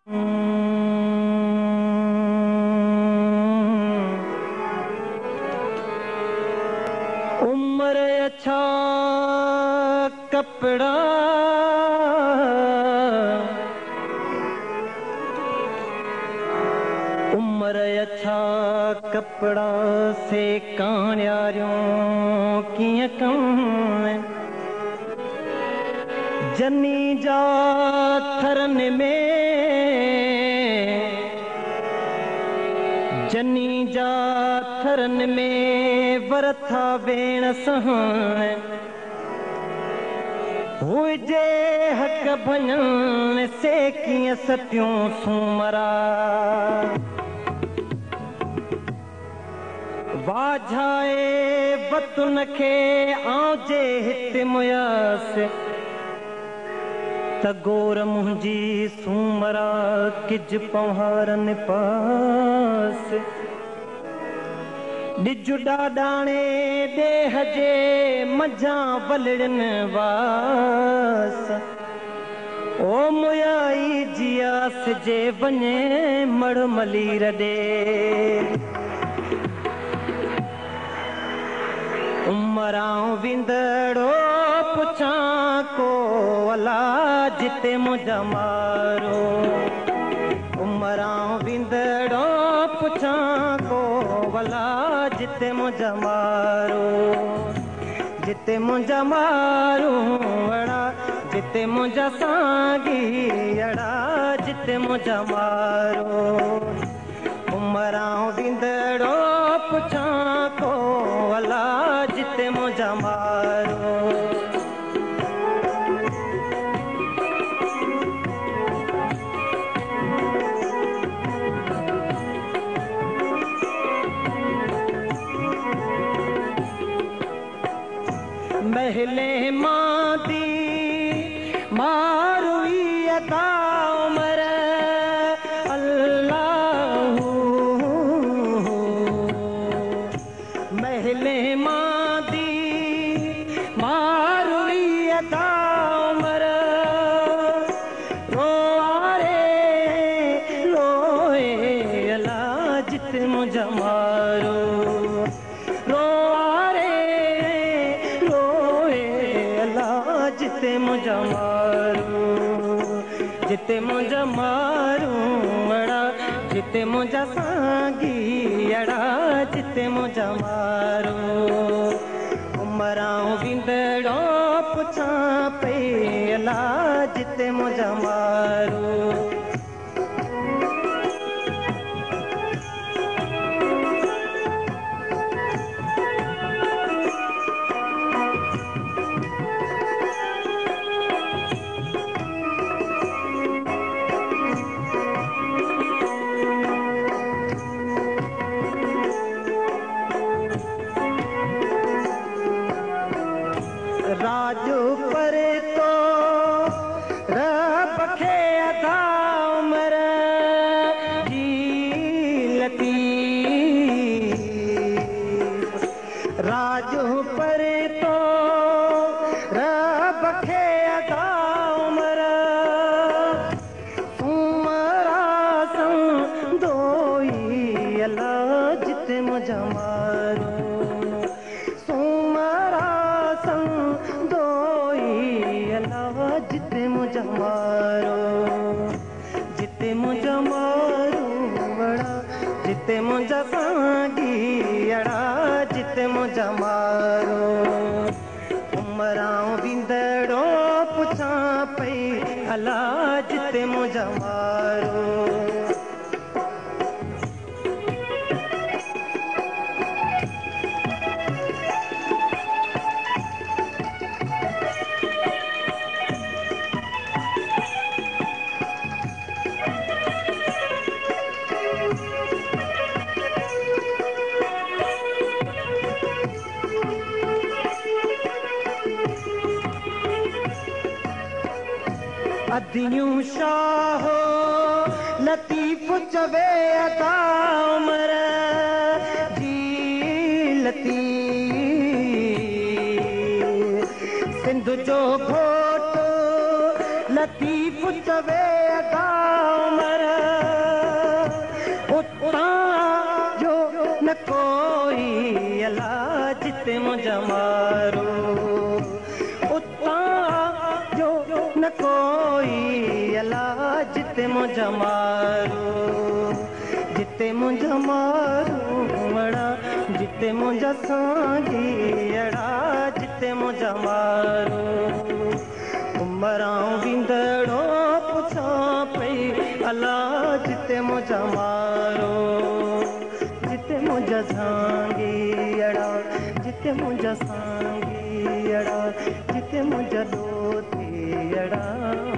उम्र अच्छा कपड़ा उम्र अच्छा कपड़ा से कान्यारियों किया कम जनी जा थरन में जनी जा थरन में वरथा बेण सहन हुजे हक भञन से कीअं सतियूं सूमरा वाझाए वतुन खे आउजे हिते मुयस तगोर मुंहिंजी सूमरा किज पहारन पास डिजु डाडाणे देह जे मझा बलड़न वास ओ मुयाई जियास जे वने मड़ मलीर दे उमरां विंदड़ो पुछा को अला जिते मुझा मारो उमरां विंदड़ो पुछा को अला जिते मुझा मारो अड़ा जिते मुझा सांगी अड़ा जिते मुझा मारो उमरां विंदड़ो पुछा को अला जिते मुझा मारो महले मादी मारुई अता उमर अल्लाह महले मादी मारुई अता उमर रोआरे रोए अला जिते मुझा मारो जिते मुझा मारू अड़ा जिते मुझा सांगी अड़ा जिते मुझा मारू उमरां विंदड़ो पुछा पे अला जिते मुझा मारू राजू पर तो रब खे अदा उमर जीलती राजू पर तो रब खे अदा उमर उमरा संदोई अला जिते मुझा मारो जिते मुझा मारो बड़ा जिते मुझा सांगी अड़ा जिते मुझा मारो उमरां विंदड़ो पुछा पई अला जिते मुझा मारो अदियूं शाहो लतीफ चवे अदा उमर जीलती सिंध जो घोट लतीफ चवे उमर उता जो न कोई अला जिते मुझा मारो उता जो न कोई अला जिते मुझा मारो जिते मुझा मारो मड़ा जिते मुझा सांगी अड़ा जिते मुझा मारो उमरां विंदड़ो पुछा पई अला जिते मुझा मारो जिते मुझा सांगी अड़ा जिते मुझा सांगी अड़ा जिते मुझा दोती अड़ा